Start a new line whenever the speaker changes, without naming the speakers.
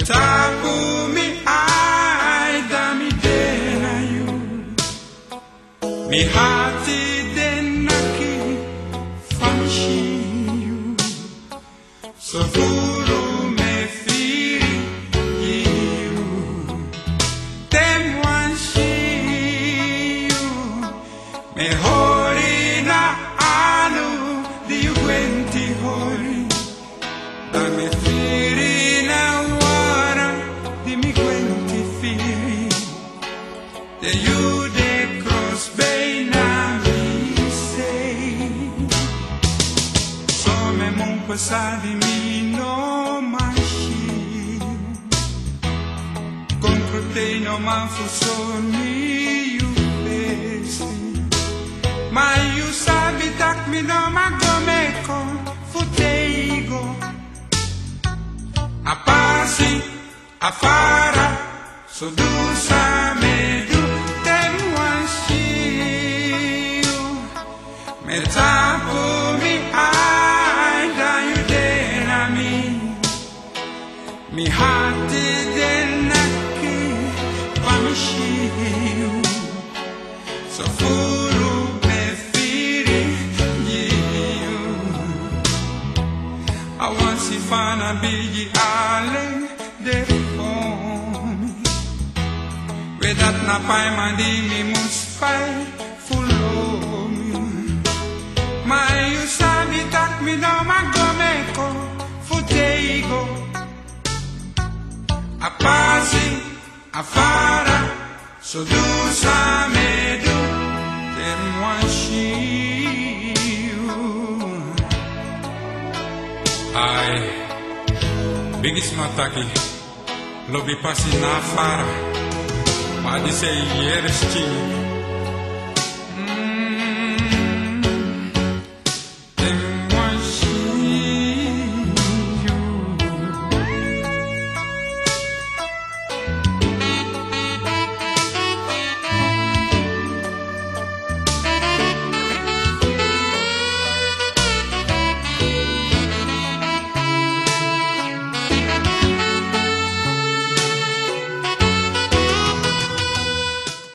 tapu mi ai da mi dena you. Mi hati dena ki famshi you. So furu me firi you. Tem wan shi you. Me hori na anu di wenti hori. Da me firi na wara di mi wenti firi. De you de cross bay na mi say. So me mon passadi mi no mashi. Contro te no man fu soni you pesi. Ma you sabi tak mi no magomeko futeigo. A pasi, a fara, so do samedu tem wanshiu. Me tapu mi ai da you dena mi. Mi hati dena ki pamishiu. So furu me firi you. I want si fana bigi ale de fomi. Vedat na pai mandimi mus pai fulomi. Ma you sabi tak mi no magomeko futeigo. A pasi, a fara, so do samedu tem wanshiu. Ai, bigis mataki, lobi pasi na fara, pode ser yerestinho.